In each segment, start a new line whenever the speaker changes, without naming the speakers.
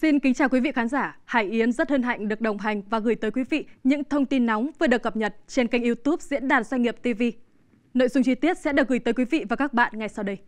Xin kính chào quý vị khán giả. Hải Yến rất hân hạnh được đồng hành và gửi tới quý vị những thông tin nóng vừa được cập nhật trên kênh YouTube Diễn đàn Doanh nghiệp TV. Nội dung chi tiết sẽ được gửi tới quý vị và các bạn ngay sau đây.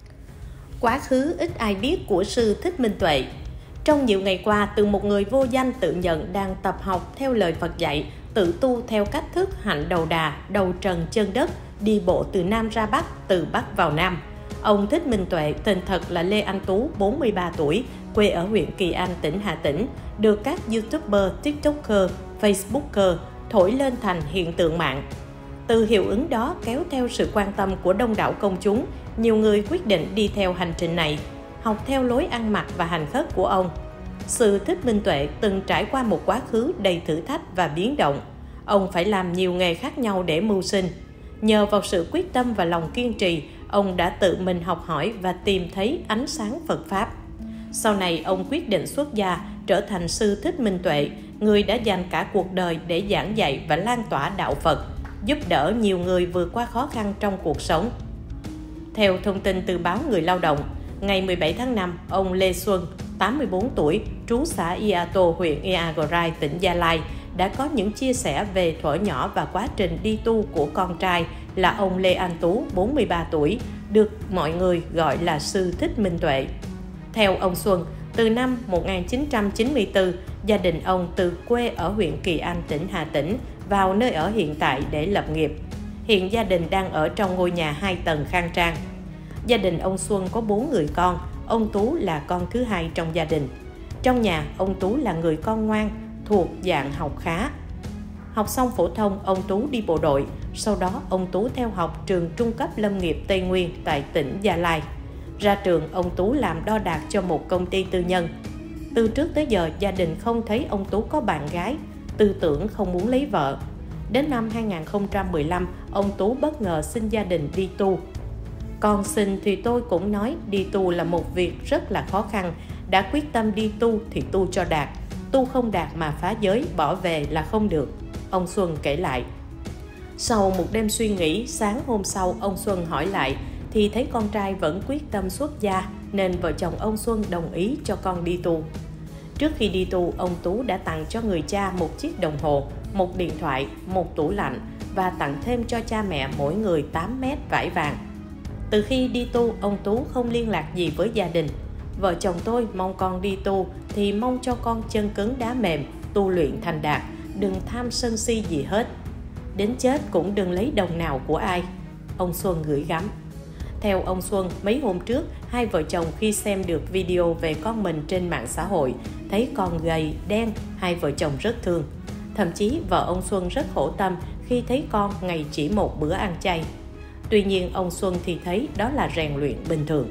Quá khứ ít ai biết của sư Thích Minh Tuệ. Trong nhiều ngày qua, từ một người vô danh tự nhận đang tập học theo lời Phật dạy, tự tu theo cách thức hạnh đầu đà, đầu trần chân đất, đi bộ từ Nam ra Bắc, từ Bắc vào Nam. Ông Thích Minh Tuệ, tên thật là Lê Anh Tú, 43 tuổi, quê ở huyện Kỳ Anh, tỉnh Hà Tĩnh, được các YouTuber, TikToker, Facebooker thổi lên thành hiện tượng mạng. Từ hiệu ứng đó kéo theo sự quan tâm của đông đảo công chúng, nhiều người quyết định đi theo hành trình này, học theo lối ăn mặc và hành khất của ông. Sư Thích Minh Tuệ từng trải qua một quá khứ đầy thử thách và biến động. Ông phải làm nhiều nghề khác nhau để mưu sinh. Nhờ vào sự quyết tâm và lòng kiên trì, ông đã tự mình học hỏi và tìm thấy ánh sáng Phật Pháp. Sau này, ông quyết định xuất gia, trở thành sư Thích Minh Tuệ, người đã dành cả cuộc đời để giảng dạy và lan tỏa đạo Phật, giúp đỡ nhiều người vượt qua khó khăn trong cuộc sống. Theo thông tin từ báo Người Lao động, ngày 17 tháng 5, ông Lê Xuân, 84 tuổi, trú xã Ia Tô, huyện Iagrai, tỉnh Gia Lai, đã có những chia sẻ về thuở nhỏ và quá trình đi tu của con trai là ông Lê Anh Tú, 43 tuổi, được mọi người gọi là sư Thích Minh Tuệ. Theo ông Xuân, từ năm 1994, gia đình ông từ quê ở huyện Kỳ Anh, tỉnh Hà Tĩnh vào nơi ở hiện tại để lập nghiệp. Hiện gia đình đang ở trong ngôi nhà 2 tầng khang trang. Gia đình ông Xuân có 4 người con, ông Tú là con thứ hai trong gia đình. Trong nhà, ông Tú là người con ngoan, thuộc dạng học khá. Học xong phổ thông, ông Tú đi bộ đội, sau đó ông Tú theo học trường trung cấp lâm nghiệp Tây Nguyên tại tỉnh Gia Lai. Ra trường, ông Tú làm đo đạc cho một công ty tư nhân. Từ trước tới giờ, gia đình không thấy ông Tú có bạn gái, tư tưởng không muốn lấy vợ. Đến năm 2015, ông Tú bất ngờ xin gia đình đi tu. Con xin thì tôi cũng nói đi tu là một việc rất là khó khăn, đã quyết tâm đi tu thì tu cho đạt, tu không đạt mà phá giới bỏ về là không được, ông Xuân kể lại. Sau một đêm suy nghĩ, sáng hôm sau ông Xuân hỏi lại thì thấy con trai vẫn quyết tâm xuất gia nên vợ chồng ông Xuân đồng ý cho con đi tu. Trước khi đi tu, ông Tú đã tặng cho người cha một chiếc đồng hồ, một điện thoại, một tủ lạnh và tặng thêm cho cha mẹ mỗi người 8 mét vải vàng. Từ khi đi tu, ông Tú không liên lạc gì với gia đình. Vợ chồng tôi mong con đi tu thì mong cho con chân cứng đá mềm, tu luyện thành đạt, đừng tham sân si gì hết. Đến chết cũng đừng lấy đồng nào của ai, ông Xuân gửi gắm. Theo ông Xuân, mấy hôm trước, hai vợ chồng khi xem được video về con mình trên mạng xã hội, thấy con gầy, đen, hai vợ chồng rất thương. Thậm chí vợ ông Xuân rất khổ tâm khi thấy con ngày chỉ một bữa ăn chay. Tuy nhiên, ông Xuân thì thấy đó là rèn luyện bình thường.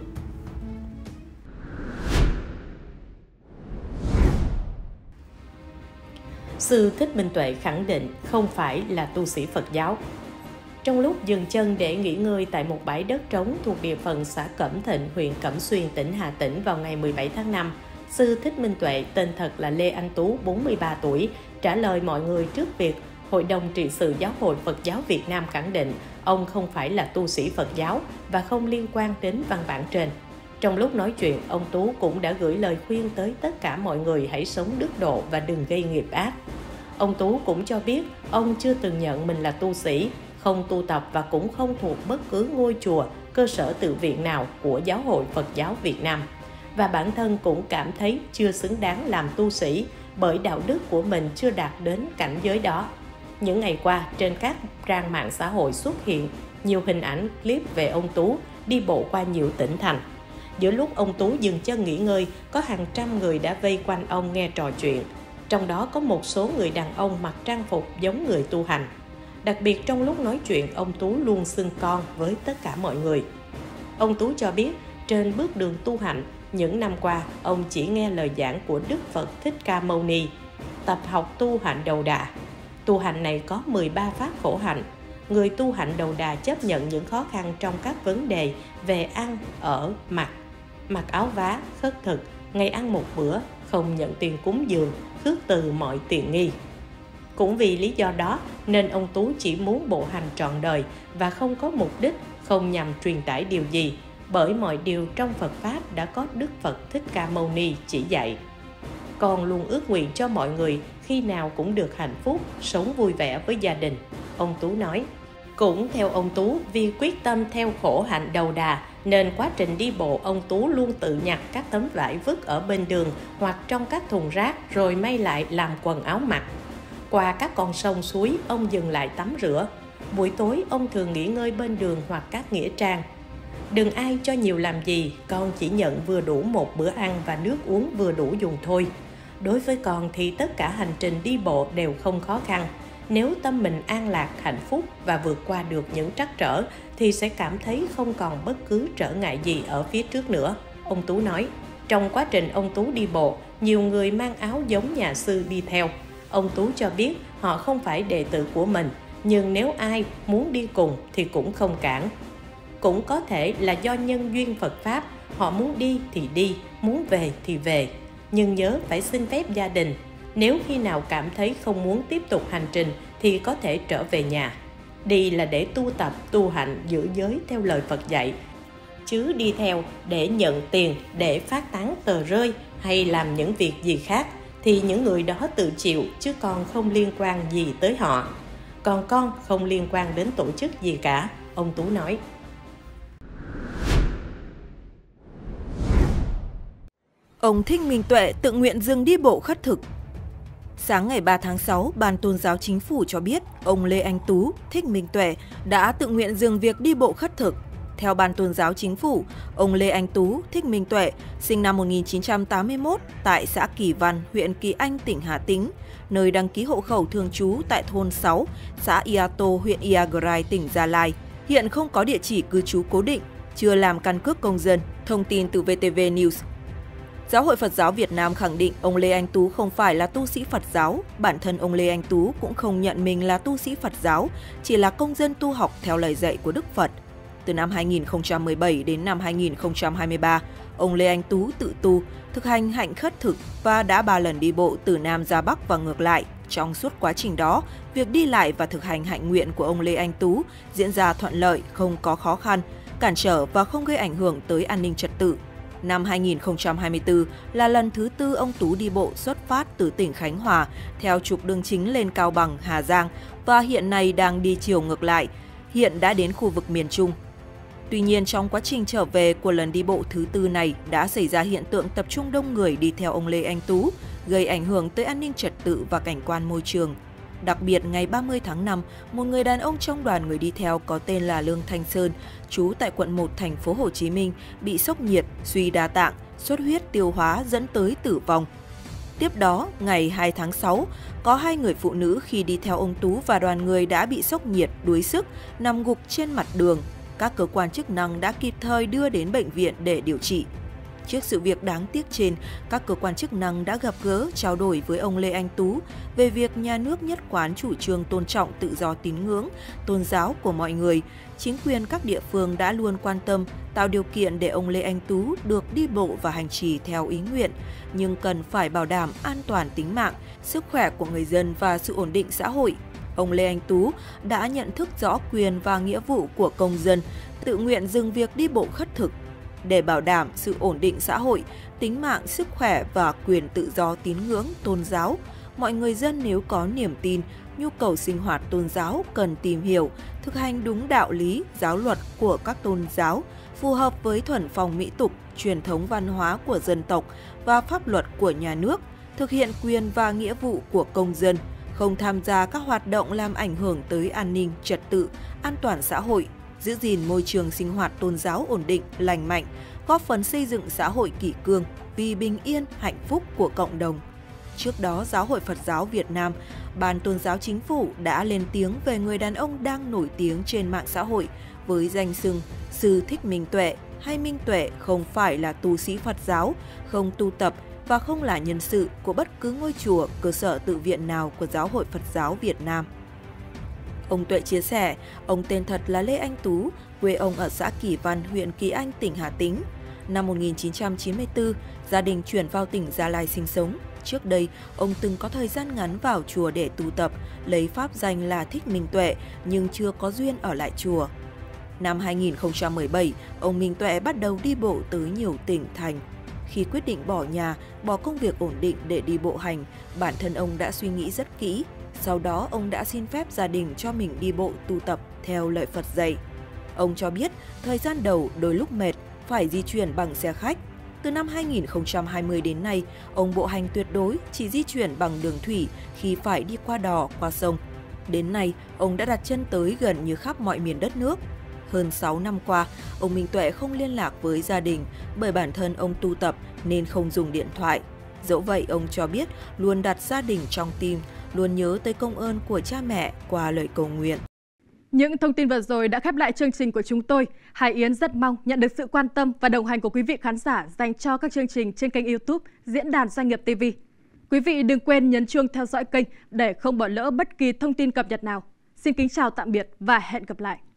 Sư Thích Minh Tuệ khẳng định không phải là tu sĩ Phật giáo. Trong lúc dừng chân để nghỉ ngơi tại một bãi đất trống thuộc địa phận xã Cẩm Thịnh, huyện Cẩm Xuyên, tỉnh Hà Tĩnh vào ngày 17 tháng 5, sư Thích Minh Tuệ, tên thật là Lê Anh Tú, 43 tuổi, trả lời mọi người trước việc Hội đồng trị sự Giáo hội Phật giáo Việt Nam khẳng định ông không phải là tu sĩ Phật giáo và không liên quan đến văn bản trên. Trong lúc nói chuyện, ông Tú cũng đã gửi lời khuyên tới tất cả mọi người hãy sống đức độ và đừng gây nghiệp ác. Ông Tú cũng cho biết ông chưa từng nhận mình là tu sĩ, không tu tập và cũng không thuộc bất cứ ngôi chùa, cơ sở tự viện nào của Giáo hội Phật giáo Việt Nam. Và bản thân cũng cảm thấy chưa xứng đáng làm tu sĩ bởi đạo đức của mình chưa đạt đến cảnh giới đó. Những ngày qua, trên các trang mạng xã hội xuất hiện nhiều hình ảnh, clip về ông Tú đi bộ qua nhiều tỉnh thành. Giữa lúc ông Tú dừng chân nghỉ ngơi, có hàng trăm người đã vây quanh ông nghe trò chuyện. Trong đó có một số người đàn ông mặc trang phục giống người tu hành. Đặc biệt trong lúc nói chuyện, ông Tú luôn xưng con với tất cả mọi người. Ông Tú cho biết, trên bước đường tu hành, những năm qua, ông chỉ nghe lời giảng của Đức Phật Thích Ca Mâu Ni, tập học tu hạnh đầu đà. Tu hành này có 13 pháp khổ hạnh. Người tu hạnh đầu đà chấp nhận những khó khăn trong các vấn đề về ăn, ở, mặc áo vá, khất thực, ngày ăn một bữa, không nhận tiền cúng dường, khước từ mọi tiện nghi. Cũng vì lý do đó nên ông Tú chỉ muốn bộ hành trọn đời và không có mục đích, không nhằm truyền tải điều gì, bởi mọi điều trong Phật Pháp đã có Đức Phật Thích Ca Mâu Ni chỉ dạy. Con luôn ước nguyện cho mọi người khi nào cũng được hạnh phúc, sống vui vẻ với gia đình, ông Tú nói. Cũng theo ông Tú, vì quyết tâm theo khổ hạnh đầu đà, nên quá trình đi bộ ông Tú luôn tự nhặt các tấm vải vứt ở bên đường hoặc trong các thùng rác rồi may lại làm quần áo mặc. Qua các con sông suối, ông dừng lại tắm rửa. Buổi tối, ông thường nghỉ ngơi bên đường hoặc các nghĩa trang. Đừng ai cho nhiều làm gì, con chỉ nhận vừa đủ một bữa ăn và nước uống vừa đủ dùng thôi. Đối với con thì tất cả hành trình đi bộ đều không khó khăn. Nếu tâm mình an lạc, hạnh phúc và vượt qua được những trắc trở thì sẽ cảm thấy không còn bất cứ trở ngại gì ở phía trước nữa, ông Tú nói. Trong quá trình ông Tú đi bộ, nhiều người mang áo giống nhà sư đi theo. Ông Tú cho biết họ không phải đệ tử của mình, nhưng nếu ai muốn đi cùng thì cũng không cản. Cũng có thể là do nhân duyên Phật Pháp, họ muốn đi thì đi, muốn về thì về. Nhưng nhớ phải xin phép gia đình. Nếu khi nào cảm thấy không muốn tiếp tục hành trình thì có thể trở về nhà. Đi là để tu tập, tu hạnh, giữ giới theo lời Phật dạy. Chứ đi theo để nhận tiền, để phát tán tờ rơi hay làm những việc gì khác thì những người đó tự chịu, chứ con không liên quan gì tới họ. Còn con không liên quan đến tổ chức gì cả, ông Tú nói.
Ông Thích Minh Tuệ tự nguyện dừng đi bộ khất thực. Sáng ngày 3 tháng 6, Ban Tôn giáo Chính phủ cho biết ông Lê Anh Tú, Thích Minh Tuệ đã tự nguyện dừng việc đi bộ khất thực. Theo Ban Tôn giáo Chính phủ, ông Lê Anh Tú, Thích Minh Tuệ, sinh năm 1981 tại xã Kỳ Văn, huyện Kỳ Anh, tỉnh Hà Tĩnh, nơi đăng ký hộ khẩu thường trú tại thôn 6, xã Ia Tô, huyện Iagrai, tỉnh Gia Lai. Hiện không có địa chỉ cư trú cố định, chưa làm căn cước công dân. Thông tin từ VTV News. Giáo hội Phật giáo Việt Nam khẳng định ông Lê Anh Tú không phải là tu sĩ Phật giáo. Bản thân ông Lê Anh Tú cũng không nhận mình là tu sĩ Phật giáo, chỉ là công dân tu học theo lời dạy của Đức Phật. Từ năm 2017 đến năm 2023, ông Lê Anh Tú tự tu, thực hành hạnh khất thực và đã 3 lần đi bộ từ Nam ra Bắc và ngược lại. Trong suốt quá trình đó, việc đi lại và thực hành hạnh nguyện của ông Lê Anh Tú diễn ra thuận lợi, không có khó khăn, cản trở và không gây ảnh hưởng tới an ninh trật tự. Năm 2024 là lần thứ 4 ông Tú đi bộ xuất phát từ tỉnh Khánh Hòa theo trục đường chính lên Cao Bằng, Hà Giang và hiện nay đang đi chiều ngược lại, hiện đã đến khu vực miền Trung. Tuy nhiên, trong quá trình trở về của lần đi bộ thứ 4 này đã xảy ra hiện tượng tập trung đông người đi theo ông Lê Anh Tú, gây ảnh hưởng tới an ninh trật tự và cảnh quan môi trường. Đặc biệt, ngày 30 tháng 5, một người đàn ông trong đoàn người đi theo có tên là Lương Thanh Sơn, trú tại quận 1 thành phố Hồ Chí Minh, bị sốc nhiệt, suy đa tạng, xuất huyết tiêu hóa dẫn tới tử vong. Tiếp đó, ngày 2 tháng 6, có 2 người phụ nữ khi đi theo ông Tú và đoàn người đã bị sốc nhiệt, đuối sức, nằm gục trên mặt đường. Các cơ quan chức năng đã kịp thời đưa đến bệnh viện để điều trị. Trước sự việc đáng tiếc trên, các cơ quan chức năng đã gặp gỡ, trao đổi với ông Lê Anh Tú về việc nhà nước nhất quán chủ trương tôn trọng tự do tín ngưỡng, tôn giáo của mọi người. Chính quyền các địa phương đã luôn quan tâm, tạo điều kiện để ông Lê Anh Tú được đi bộ và hành trì theo ý nguyện, nhưng cần phải bảo đảm an toàn tính mạng, sức khỏe của người dân và sự ổn định xã hội. Ông Lê Anh Tú đã nhận thức rõ quyền và nghĩa vụ của công dân, tự nguyện dừng việc đi bộ khất thực. Để bảo đảm sự ổn định xã hội, tính mạng, sức khỏe và quyền tự do tín ngưỡng, tôn giáo, mọi người dân nếu có niềm tin, nhu cầu sinh hoạt tôn giáo cần tìm hiểu, thực hành đúng đạo lý, giáo luật của các tôn giáo, phù hợp với thuần phong mỹ tục, truyền thống văn hóa của dân tộc và pháp luật của nhà nước, thực hiện quyền và nghĩa vụ của công dân, không tham gia các hoạt động làm ảnh hưởng tới an ninh, trật tự, an toàn xã hội, giữ gìn môi trường sinh hoạt tôn giáo ổn định, lành mạnh, góp phần xây dựng xã hội kỷ cương vì bình yên, hạnh phúc của cộng đồng. Trước đó, Giáo hội Phật giáo Việt Nam, Ban Tôn giáo Chính phủ đã lên tiếng về người đàn ông đang nổi tiếng trên mạng xã hội với danh xưng Sư Thích Minh Tuệ hay Minh Tuệ không phải là tu sĩ Phật giáo, không tu tập và không là nhân sự của bất cứ ngôi chùa, cơ sở tự viện nào của Giáo hội Phật giáo Việt Nam. Ông Tuệ chia sẻ, ông tên thật là Lê Anh Tú, quê ông ở xã Kỳ Văn, huyện Kỳ Anh, tỉnh Hà Tĩnh. Năm 1994, gia đình chuyển vào tỉnh Gia Lai sinh sống. Trước đây, ông từng có thời gian ngắn vào chùa để tu tập, lấy pháp danh là Thích Minh Tuệ, nhưng chưa có duyên ở lại chùa. Năm 2017, ông Minh Tuệ bắt đầu đi bộ tới nhiều tỉnh thành. Khi quyết định bỏ nhà, bỏ công việc ổn định để đi bộ hành, bản thân ông đã suy nghĩ rất kỹ. Sau đó, ông đã xin phép gia đình cho mình đi bộ tu tập theo lời Phật dạy. Ông cho biết, thời gian đầu đôi lúc mệt, phải di chuyển bằng xe khách. Từ năm 2020 đến nay, ông bộ hành tuyệt đối, chỉ di chuyển bằng đường thủy khi phải đi qua đò, qua sông. Đến nay, ông đã đặt chân tới gần như khắp mọi miền đất nước. Hơn 6 năm qua, ông Minh Tuệ không liên lạc với gia đình bởi bản thân ông tu tập nên không dùng điện thoại. Dẫu vậy, ông cho biết luôn đặt gia đình trong tim, luôn nhớ tới công ơn của cha mẹ qua lời cầu nguyện.
Những thông tin vừa rồi đã khép lại chương trình của chúng tôi. Hải Yến rất mong nhận được sự quan tâm và đồng hành của quý vị khán giả dành cho các chương trình trên kênh YouTube Diễn đàn Doanh nghiệp TV. Quý vị đừng quên nhấn chuông theo dõi kênh để không bỏ lỡ bất kỳ thông tin cập nhật nào. Xin kính chào tạm biệt và hẹn gặp lại.